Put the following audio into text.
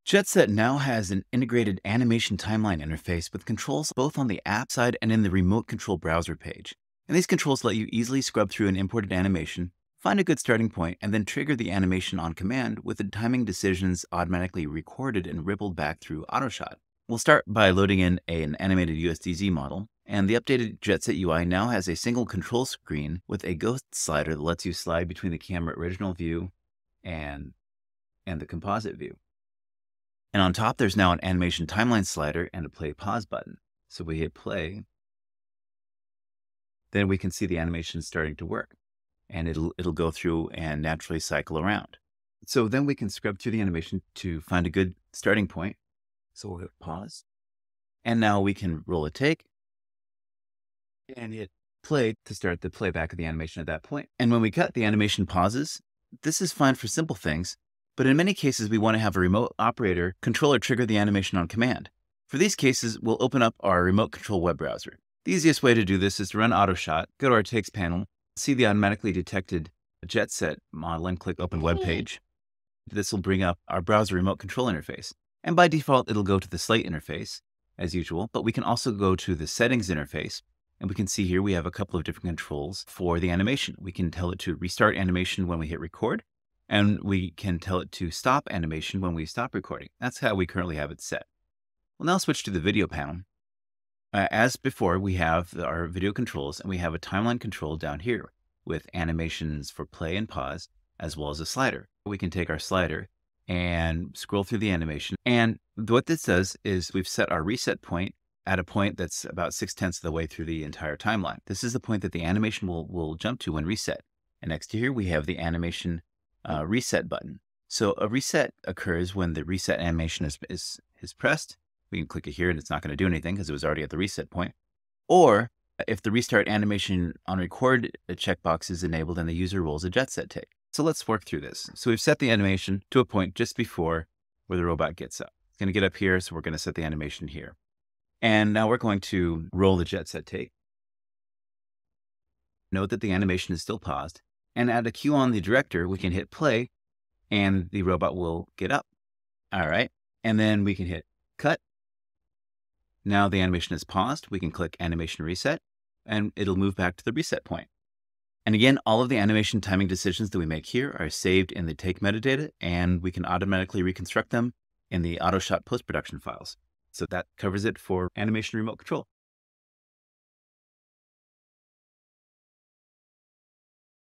JetSet now has an integrated animation timeline interface with controls both on the app side and in the remote control browser page. And these controls let you easily scrub through an imported animation, find a good starting point, and then trigger the animation on command with the timing decisions automatically recorded and rippled back through AutoShot. We'll start by loading in an animated USDZ model, and the updated JetSet UI now has a single control screen with a ghost slider that lets you slide between the camera original view and the composite view. And on top, there's now an animation timeline slider and a play pause button. So we hit play, then we can see the animation starting to work, and it'll go through and naturally cycle around. So then we can scrub through the animation to find a good starting point. So we'll hit pause, and now we can roll a take and hit play to start the playback of the animation at that point. And when we cut, the animation pauses. This is fine for simple things, but in many cases, we want to have a remote operator controller trigger the animation on command. For these cases, we'll open up our remote control web browser. The easiest way to do this is to run AutoShot, go to our takes panel, see the automatically detected JetSet model, and click Open Web Page. This will bring up our browser remote control interface. And by default, it'll go to the Slate interface, as usual, but we can also go to the Settings interface. And we can see here we have a couple of different controls for the animation. We can tell it to restart animation when we hit record, and we can tell it to stop animation when we stop recording. That's how we currently have it set. We'll now switch to the video panel. As before, we have our video controls, and we have a timeline control down here with animations for play and pause, as well as a slider. We can take our slider and scroll through the animation. And what this does is we've set our reset point at a point that's about 6/10 of the way through the entire timeline. This is the point that the animation will jump to when reset. And next to here, we have the animation reset button. So a reset occurs when the reset animation is pressed. We can click it here and it's not going to do anything because it was already at the reset point. Or if the restart animation on record checkbox is enabled and the user rolls a JetSet take. So let's work through this. So we've set the animation to a point just before where the robot gets up. It's going to get up here, so we're going to set the animation here. And now we're going to roll the JetSet take. Note that the animation is still paused. And at a cue on the director, we can hit play and the robot will get up. All right. And then we can hit cut. Now the animation is paused. We can click animation reset and it'll move back to the reset point. And again, all of the animation timing decisions that we make here are saved in the take metadata, and we can automatically reconstruct them in the AutoShot post-production files. So that covers it for animation remote control.